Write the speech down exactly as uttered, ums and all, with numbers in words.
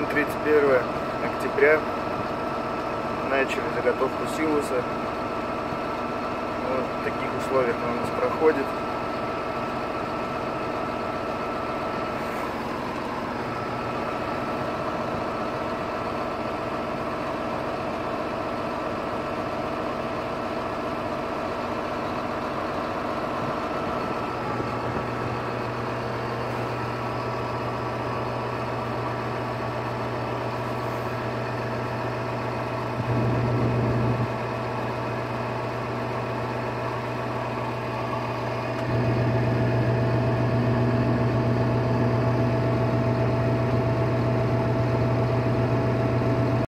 тридцать первое октября. Начали заготовку силуса. Вот в таких условиях он у нас проходит.